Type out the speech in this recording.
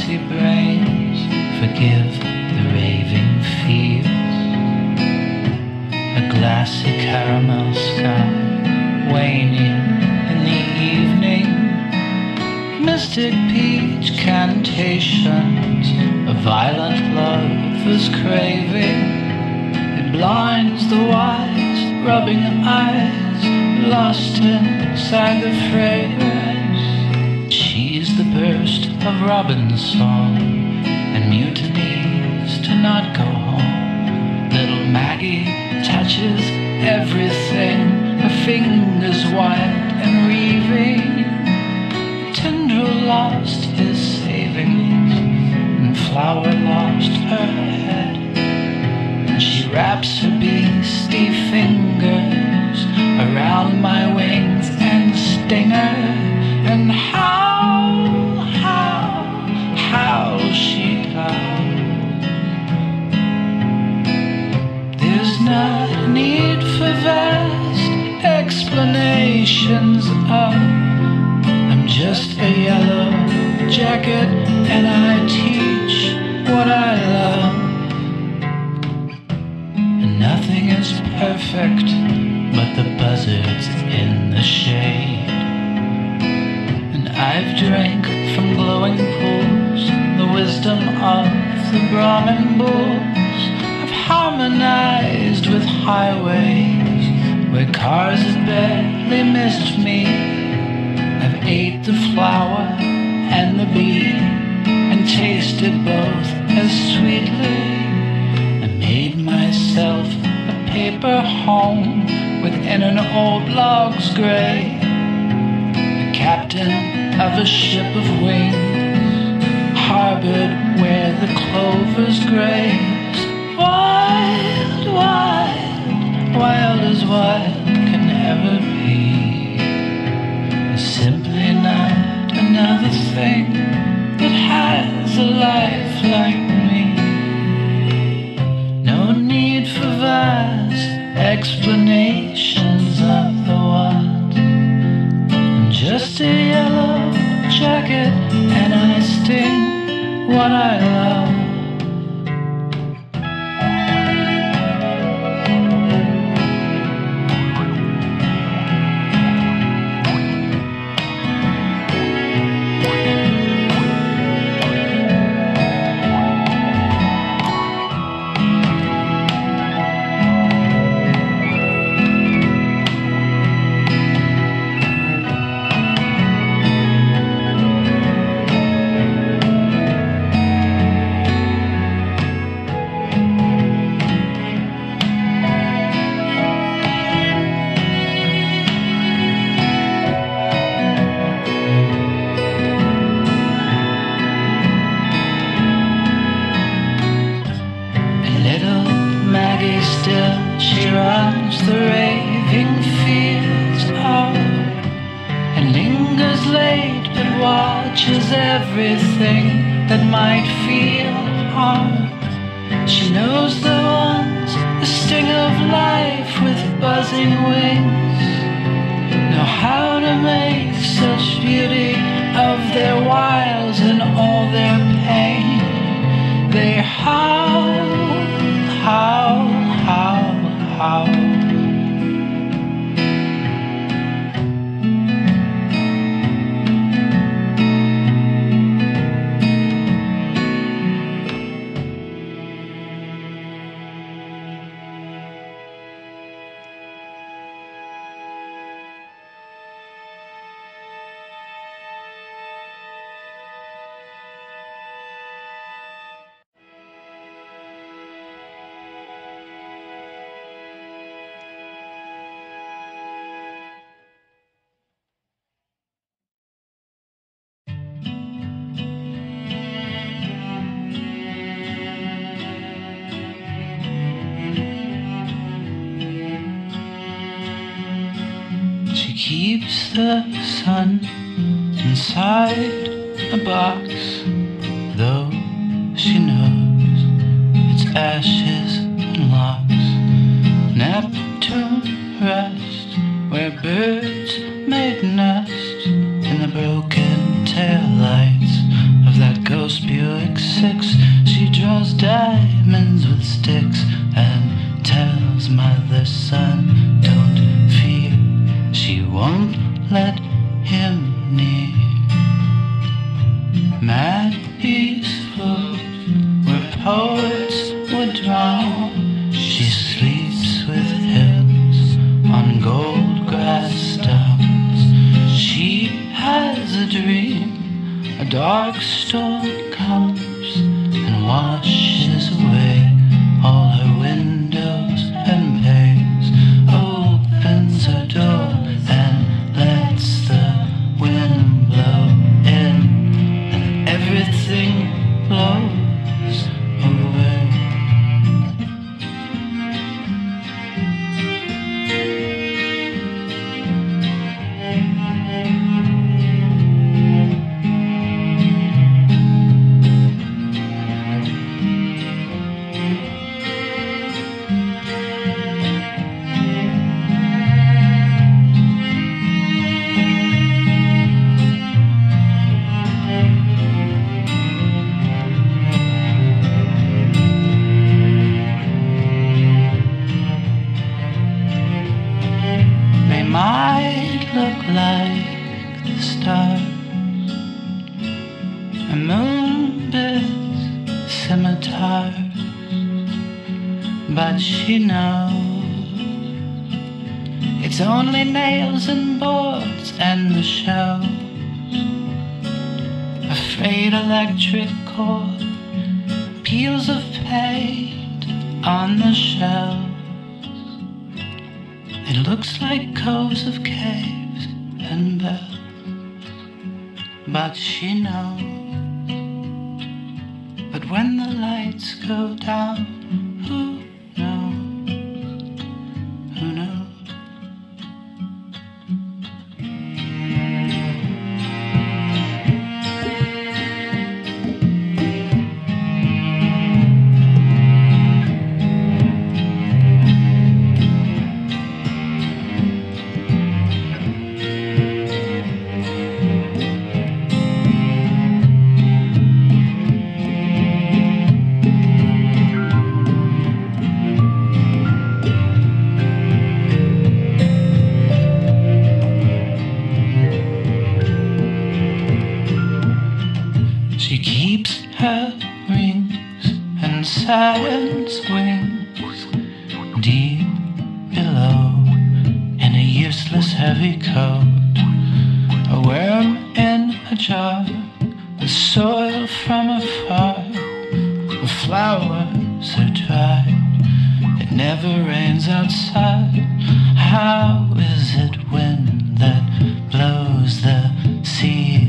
galaxy brains forgive the raving fields. A glassy caramel sky waning in the evening, mystic peach cantations, a violent lover's craving. It blinds the wise, rubbing eyes, lost inside the fragrance. She's the burst of robin's song and mutinies to not go home. Little Maggie touches everything, her fingers wild and reaving. The tendril lost his savings, and flower lost her head. And she wraps her beastie fingers around my wings and stinger. And how she howls. There's not a need for vast explanations of I'm just a yellow jacket and I teach what I love. And nothing is perfect but the buzzards in the shade. And I've drank from glowing pools the wisdom of the Brahmin bulls. I've harmonized with highways where cars had barely missed me. I've ate the flower and the bee and tasted both as sweetly. I made myself a paper home within an old log's grave, the captain of a ship of wings, harbored where the clovers graze. Wild, wild, wild as wild can ever be, is simply not another thing that has a life like me. No need for vast explanations of the what. I'm just a yellow jacket and I sting what I love. She runs the raving fields and lingers late but watches everything that might feel harm. She knows the ones, the sting of life with buzzing wings, know how to make such beauty of their wiles and all their pain. They howl, howl, howl, howl. Keeps the sun inside a box, though she knows its ashes and locks. Neptune rest where birds made nest in the broken taillights of that ghost beauty. 6. She draws diamonds with sticks and tells mother, son, don't fear, she won't let him near. Mad peaceful, where poets would drown, she sleeps with hymns on gold grass stones. She has a dream, a dark storm comes and washes away all her windows and panes, opens her door and lets the wind blow in, and everything blows away. Might look like the stars, a moonbit scimitars, but she knows it's only nails and boards and the shelves, a frayed electric cord, peels of paint on the shelf. It looks like coves of caves and bells, but she knows. But when the lights go down, who knows? Who knows? She keeps her rings and silence wings deep below in a useless heavy coat, a worm in a jar, the soil from afar, the flowers are dried, it never rains outside. How is it wind that blows the sea